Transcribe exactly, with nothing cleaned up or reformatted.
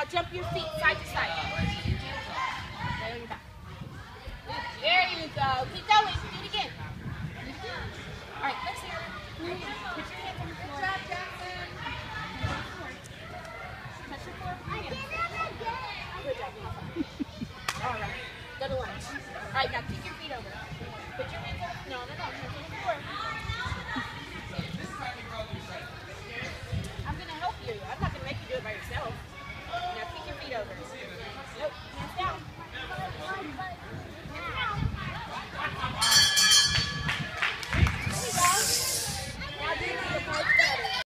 jump your feet side to side. Lay on your back. There you go. Keep going. Do it again. All right, let's hear it. Put your hands on the floor. Good job, Jackson. Touch your floor. I did it again. Good job. All right. Go to lunge. All right, now kick your feet over. Put your hands on. No, no, no. Hands on the floor. I'm going to help you. I'm not going to make you do it by yourself. Now kick your feet over. Nope. Hands down.